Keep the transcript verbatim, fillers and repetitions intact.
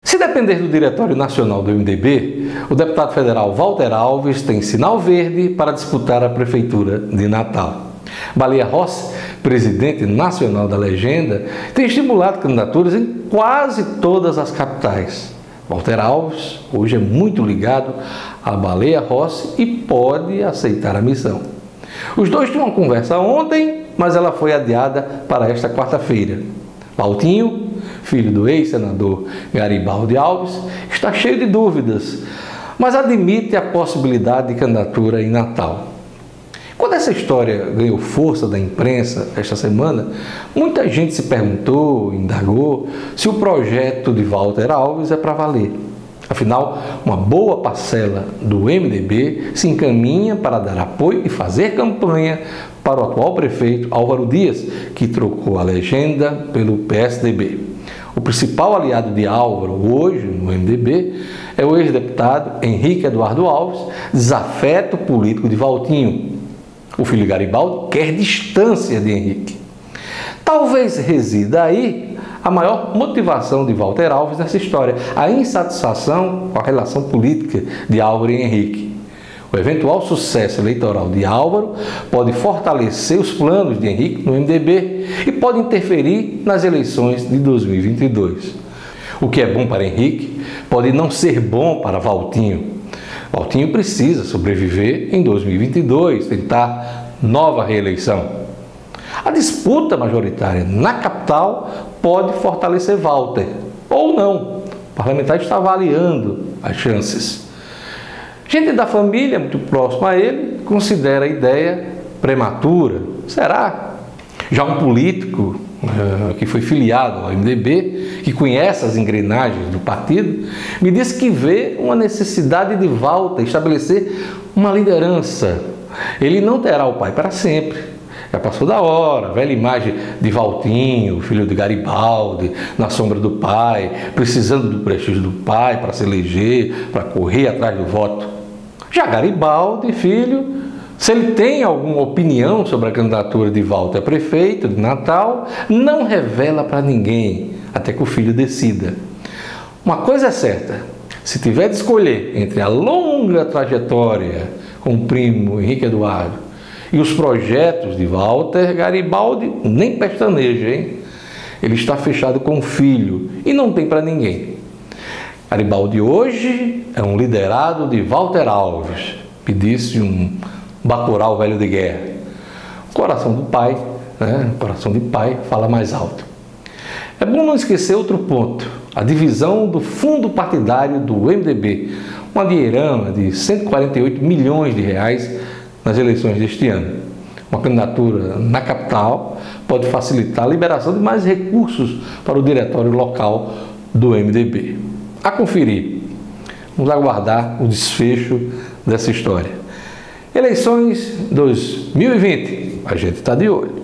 Se depender do Diretório Nacional do M D B, o deputado federal Walter Alves tem sinal verde para disputar a Prefeitura de Natal. Baleia Rossi, presidente nacional da legenda, tem estimulado candidaturas em quase todas as capitais. Walter Alves hoje é muito ligado à Baleia Rossi e pode aceitar a missão. Os dois tinham uma conversa ontem, mas ela foi adiada para esta quarta-feira. Valtinho, filho do ex-senador Garibaldi Alves, está cheio de dúvidas, mas admite a possibilidade de candidatura em Natal. Quando essa história ganhou força da imprensa esta semana, muita gente se perguntou, indagou, se o projeto de Walter Alves é para valer. Afinal, uma boa parcela do M D B se encaminha para dar apoio e fazer campanha para o atual prefeito Álvaro Dias, que trocou a legenda pelo P S D B. O principal aliado de Álvaro hoje no M D B é o ex-deputado Henrique Eduardo Alves, desafeto político de Valtinho. O filho Garibaldi quer distância de Henrique. Talvez resida aí a maior motivação de Walter Alves nessa história, a insatisfação com a relação política de Álvaro e Henrique. O eventual sucesso eleitoral de Álvaro pode fortalecer os planos de Henrique no M D B e pode interferir nas eleições de dois mil e vinte e dois. O que é bom para Henrique pode não ser bom para Valtinho. Valtinho precisa sobreviver em dois mil e vinte e dois, tentar nova reeleição. A disputa majoritária na capital pode fortalecer Walter, ou não. O parlamentar está avaliando as chances. Gente da família, muito próxima a ele, considera a ideia prematura. Será? Já um político uh, que foi filiado ao M D B, que conhece as engrenagens do partido, me disse que vê uma necessidade de Walter estabelecer uma liderança. Ele não terá o pai para sempre. Já passou da hora, a velha imagem de Valtinho, filho de Garibaldi, na sombra do pai, precisando do prestígio do pai para se eleger, para correr atrás do voto. Já Garibaldi, filho, se ele tem alguma opinião sobre a candidatura de Walter a prefeito de Natal, não revela para ninguém, até que o filho decida. Uma coisa é certa, se tiver de escolher entre a longa trajetória com o primo Henrique Eduardo e os projetos de Walter, Garibaldi nem pestaneja, hein? Ele está fechado com o filho e não tem para ninguém. Garibaldi hoje é um liderado de Walter Alves, me disse um bacural velho de guerra. O coração do pai, né? O coração de pai fala mais alto. É bom não esquecer outro ponto, a divisão do fundo partidário do M D B, uma dinheirama de cento e quarenta e oito milhões de reais nas eleições deste ano. Uma candidatura na capital pode facilitar a liberação de mais recursos para o diretório local do M D B. A conferir, vamos aguardar o desfecho dessa história. Eleições dois mil e vinte, a gente está de olho.